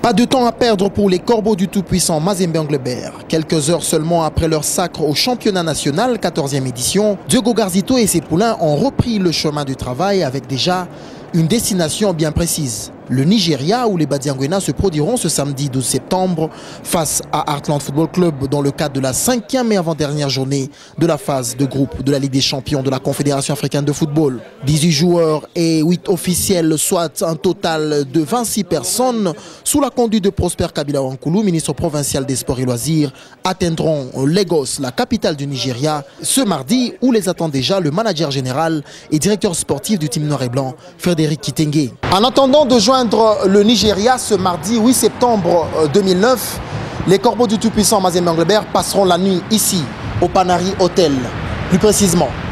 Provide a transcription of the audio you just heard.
Pas de temps à perdre pour les Corbeaux du tout-puissant Mazembe Englebert. Quelques heures seulement après leur sacre au championnat national, 14e édition, Diogo Garzito et ses poulains ont repris le chemin du travail avec déjà une destination bien précise. Le Nigeria, où les Badiangwena se produiront ce samedi 12 septembre face à Heartland Football Club dans le cadre de la 5e et avant-dernière journée de la phase de groupe de la Ligue des champions de la Confédération africaine de football. 18 joueurs et 8 officiels, soit un total de 26 personnes, sous la conduite de Prosper Kabila Wankoulou, ministre provincial des Sports et Loisirs, atteindront Lagos, la capitale du Nigeria, ce mardi, où les attend déjà le manager général et directeur sportif du team noir et blanc, Frédéric Kitenge. En attendant de joindre le Nigeria ce mardi 8 septembre 2009, les Corbeaux du tout-puissant Mazembe Englebert passeront la nuit ici, au Panari Hotel, plus précisément